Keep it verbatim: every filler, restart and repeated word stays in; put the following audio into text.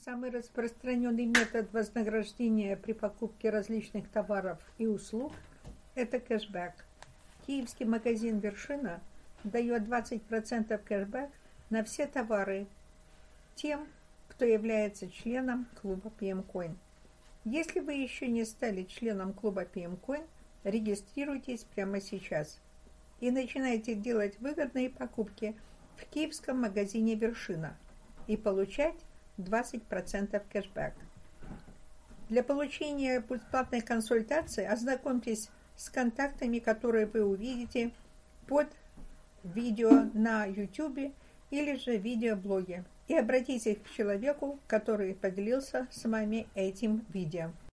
Самый распространенный метод вознаграждения при покупке различных товаров и услуг – это кэшбэк. Киевский магазин «Вершина» дает двадцать процентов кэшбэк на все товары тем, кто является членом клуба пи эм Coin. Если вы еще не стали членом клуба пи эм Coin, регистрируйтесь прямо сейчас и начинайте делать выгодные покупки в киевском магазине «Вершина» и получать двадцать процентов кэшбэк. Для получения бесплатной консультации ознакомьтесь с контактами, которые вы увидите под видео на YouTube или же в видеоблоге, и обратитесь к человеку, который поделился с вами этим видео.